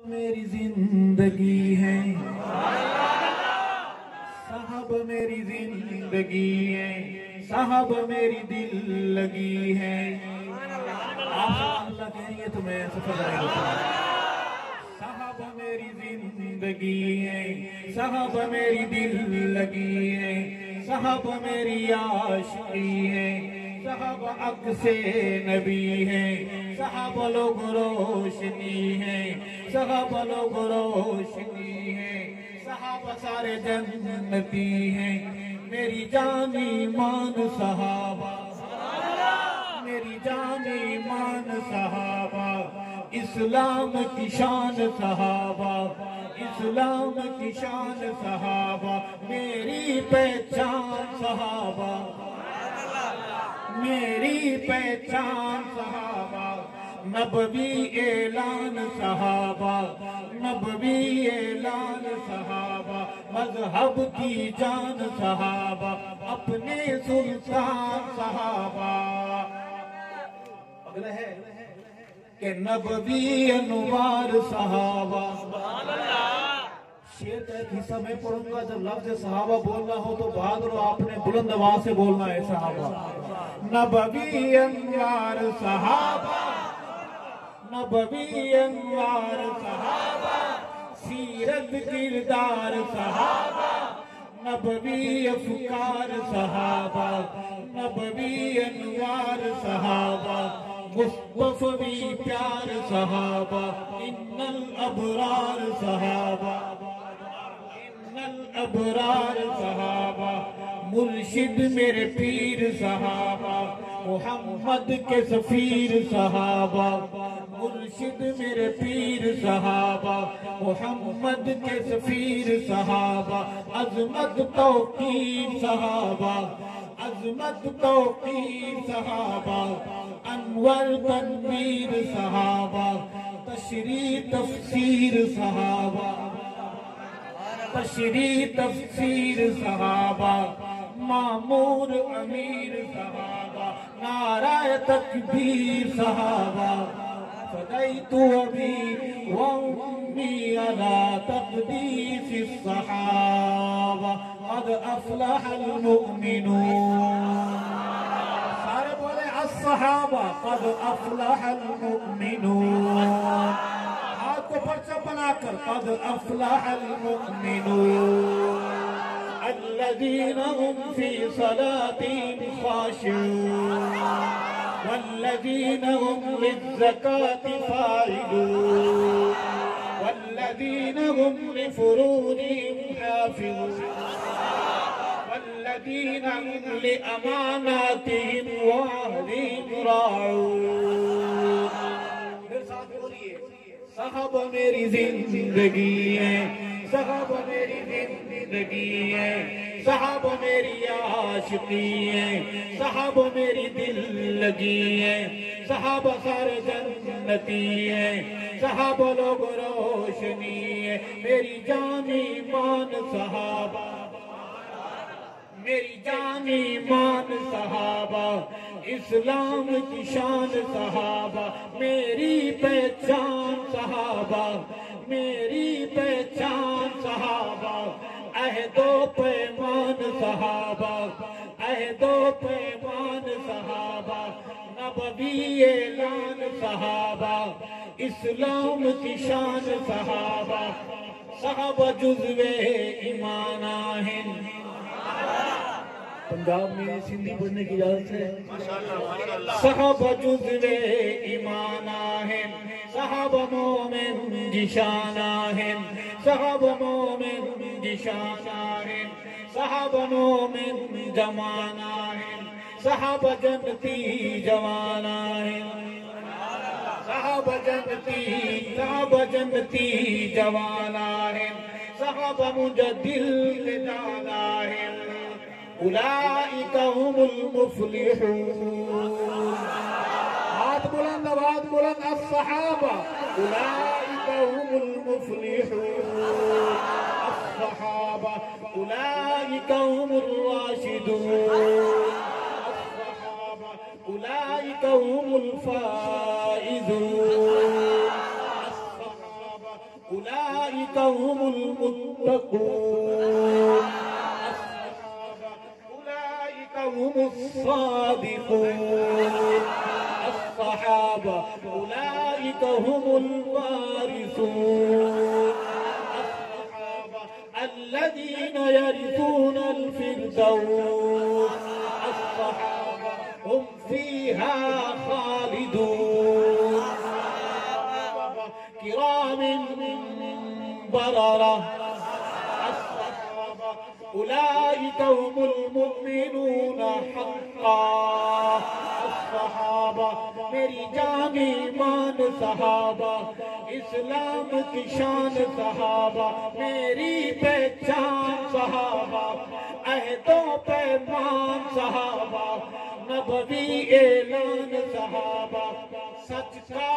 میری زندگی ہے، صاحب میری زندگی ہے، صاحب میری دل لگی ہے۔ آپ اللہ کہیں گے تو میں سفر رہے گا۔ صاحب میری زندگی ہے، صاحب میری دل لگی ہے، صاحب میری عاشقی ہے، صاحب عکس نبی ہے، صاحب لوگ روشنی ہے، صاحب لوگ روشنی ہے، صحابہ سارے جنتی ہیں۔ میری جان ایمان صحابہ، میری جان ایمان صحابہ، اسلام کی شان صحابہ، اسلام کی شان صحابہ، میری پہچان صحابہ، میری پہچان صحابہ، نبوی اعلان صحابہ، نبوی اعلان صحابہ، مذہب کی جان صحابہ، اپنے سلطان صحابہ۔ اگلا ہے کہ نبوی انوار صحابہ۔ شیر کا ایک حصہ میں پڑھوں گا، جب لفظ صحابہ بولنا ہو تو بہادر آپ نے بلند آواز سے بولنا ہے صحابہ۔ نبوی انوار صحابہ، نبوی انوار صحابہ، سیرت کردار صحابہ، نبوی افکار صحابہ، نبوی انوار صحابہ، مصطفی پیار صحابہ، ان الابرار صحابہ، ان الابرار صحابہ، مرشد میرے پیر صحابہ، محمد کے سفیر صحابہ، مرشد میرے پیر صحابہ، محمد کے سفیر صحابہ، عظمت توقیر صحابہ، عظمت توقیر صحابہ، انور تنویر صحابہ، تشریح تفسیر صحابہ، تشریح تفسیر صحابہ، معمور امیر صحابہ، نعرہ تکبیر صحابہ، فدیت ابی و امی علی تقدیس الصحابہ، قد افلح المؤمنون۔ سارے بولے الصحابہ، قد افلح المؤمنون۔ ہاتھ کو پرچہ بنا کر، قد افلح المؤمنون الذین هم فی صلاتهم خاشعون والذین هم للزکاة فاعلون والذین هم لفروجهم حافظون والذین هم لأماناتهم وعهدهم راعون۔ میرے ساتھ بولیے، صحابہ میری زندگی ہے، صحابہ میری زندگی ہے، صحابہ میری عاشقی ہے، صحابہ میری دل لگی ہے، صحابہ سارے جنتی ہیں، صحابہ لوگ روشنی ہے، میری جان ایمان صحابہ، میری جان ایمان صحابہ، اسلام کی شان صحابہ، میری پہچان صحابہ، میری پہچان صحابہ، عہد و پیمان صحابہ، عہد و پیمان صحابہ، نبوی اعلان صحابہ، اسلام کی شان صحابہ، صحابہ جزو ایمان آہن۔ پنجاب میں سندھی پڑھنے کی اجازت ہے؟ صحابہ جزو ایمان آہن، صحابہ مومن جشان آہن، صحابہ مومن جشان آہن، صحابہ مومن جمان آہن، صحابہ جنتی جوان آہن، صحابہ جنتی، صحابہ جنتی جوان آہن، صحابہ مجدل جان آہن، اولئک هم المفلحون۔ ہاتھ بلند، آواز بلند، الصحابہ، اولئک هم المفلحون، الصحابہ، اولئک هم الراشدون، الصحابہ، اولئک هم الفائزون، الصحابہ، أولئك هم المتقون أولئك هم الصادقون الصحابة أولئك هم الوارثون الصحابة الذين يرثون الفردوس الصحابة هم فيها خالدون كرام بررة الصحابة أولئك هم المؤمنون حقا الصحابة میری جان ایمان صحابہ اسلام کی شان صحابہ میری پہچان صحابہ عہد و پیمان صحابہ نبوی اعلان صحابہ سچ کا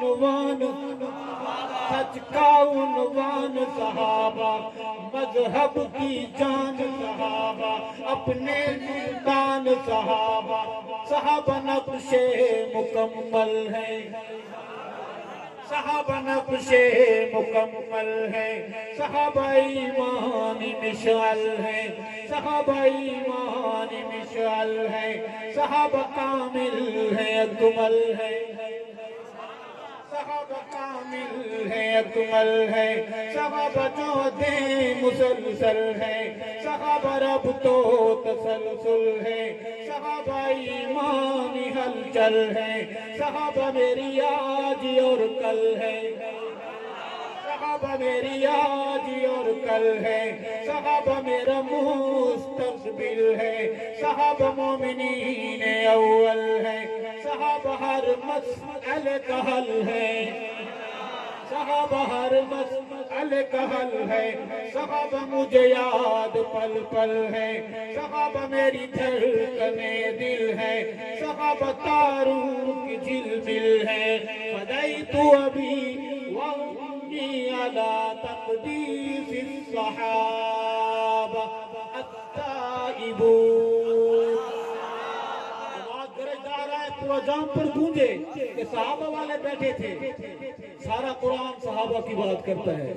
عنوان صحابہ مذہب کی جان صحابہ اپنے سلطان صحابہ صحابہ نقش مکمل ہے صحابہ نقش مکمل ہے صحابہ ایمان مشعل ہے صحابہ ایمان مشعل ہے صحابہ کامل ہے اکمل ہے صحابہ کامل ہے اکمل ہے صحابہ جو دے مسلسل ہے صحابہ رب تو تسلسل ہے صحابہ ایمان ہلچل ہے صحابہ میری آج اور کل ہے صحابہ میری آج اور کل ہے صحابہ میرا مستقبل ہے صحابہ مومنین اول ہے صحابہ ہر مسئلے کا حل ہے صحابہ ہر مسئلے کا حل ہے صحابہ مجھے یاد پل پل ہے صحابہ میری دھڑکنے دل ہے صحابہ تاروں کی جلبل ہے فدیت ابی وأمی علی تقدیس الصحابہ التائبون پورا جام پر گونجے کہ صحابہ والے بیٹھے تھے سارا قرآن صحابہ کی بات کرتا ہے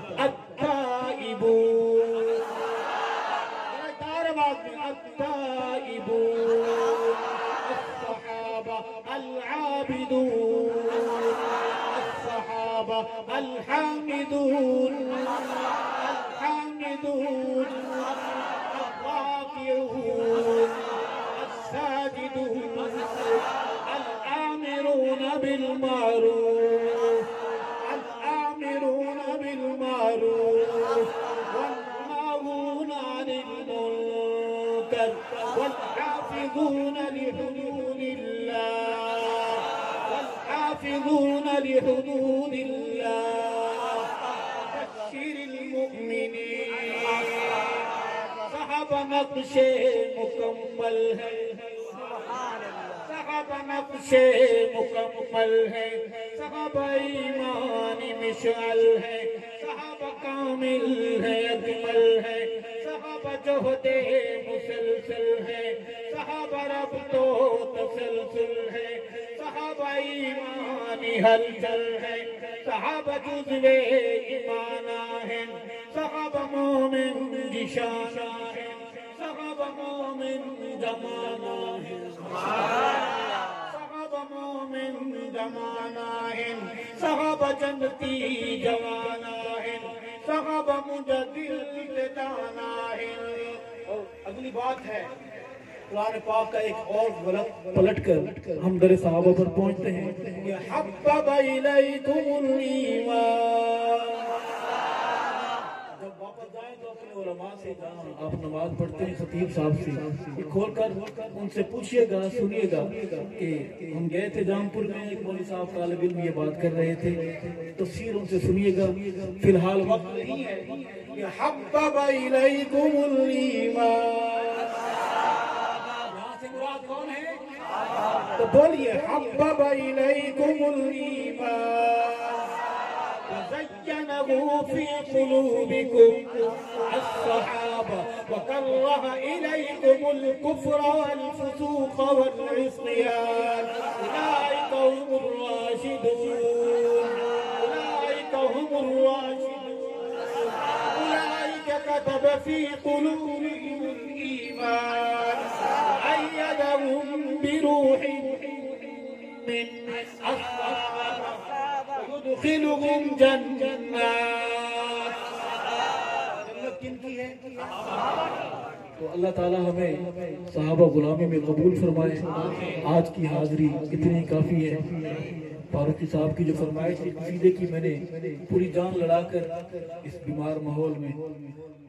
التائبون التائبون الصحابہ العابدون الصحابہ الحامدون الحامدون الراكعون الساجدون الآمرون بالمعروف الآمرون بالمعروف والناهون عن المنكر والحافظون لحدود الله والحافظون لحدود الله بشر المؤمنين صحابہ نقش مکمل ہے صحابہ نقش مکمل ہے صحابہ ایمان مشعل ہے صحابہ کامل ہے اکمل ہے صحابہ جہد مسلسل ہے صحابہ رب تو تسلسل ہے صحابہ ایمان ہلچل ہے صحابہ جزو ایمانہ ہے صحابہ مومن جشانہ ہے صحابہ مومن زمانہ ہے صحابہ مومن زمانہ ہے صحابہ جنتی جوانہ ہے صحابہ مجدد دانا ہے اور اگلی بات ہے قرآن پاک کا ایک اور غلط پلٹ کر ہم در صحابہ پر پہنچتے ہیں کہ حبب الیکم الایمان جب واپس جائیں تو اپنے علماء سے آپ نماز پڑھتے ہیں خطیب صاحب سے کھول کر ان سے پوچھئے گا سنیے گا کہ ہم گئے تھے جامپور میں ایک مولوی صاحب طالب علم یہ بات کر رہے تھے تفسیر ان سے سنیے گا فی الحال وقت نہیں ہے کہ حبب الیکم الایمان یہاں سے مراد کون ہے تو بولیے حبب الیکم الایمان وزينه في قلوبكم الصحابة وكره إليكم الكفر والفسوق والعصيان أولئك هم الراشدون أولئك هم كتب في قلوبهم الإيمان أيدهم بروح من يدخلهم جنات. جنت کن کی ہے؟ تو اللہ تعالیٰ ہمیں صحابہ غلامی میں قبول فرمائے. آج کی حاضری اتنی کافی ہے. فاروقی صاحب کی جو فرمائش تھی قصیدے کی، میں نے پوری جان لڑا کر اس بیمار ماحول میں